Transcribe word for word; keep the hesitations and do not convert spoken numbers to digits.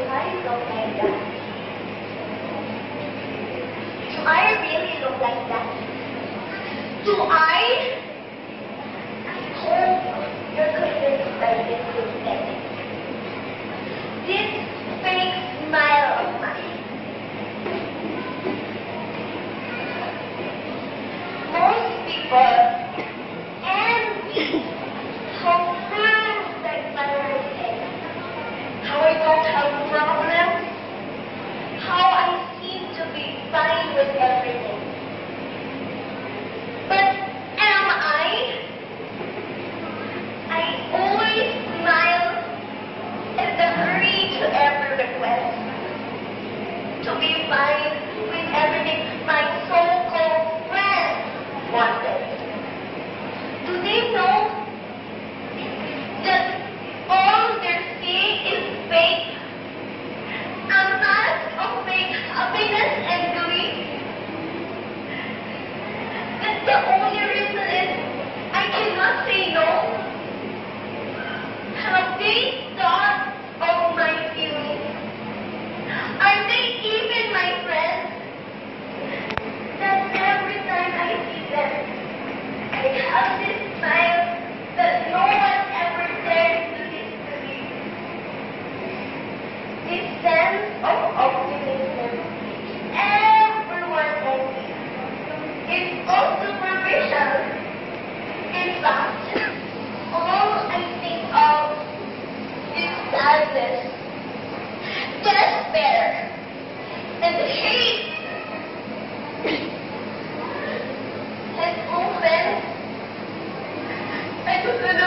I look like that? Do I really look like that? Do I? I hope you're convinced by this aesthetic. This fake smile of mine. Most people envy how perfect my life is. How I don't have problems. How I seem to be fine with everything. But am I? I always smile and agree to every request. To be fine with everything my so-called friends wanted. Do they know that all they're seeing is fake? A mask of fake happiness and grief? That the only reason is I cannot say no? Have they thought of my feelings? Are they even my friends? That every time I see them, I have this smile that no one ever dares to disbelieve. This sense of optimism everyone envies is all superficial. In fact, all I think of is sadness, despair, and hate. And offense, I don't know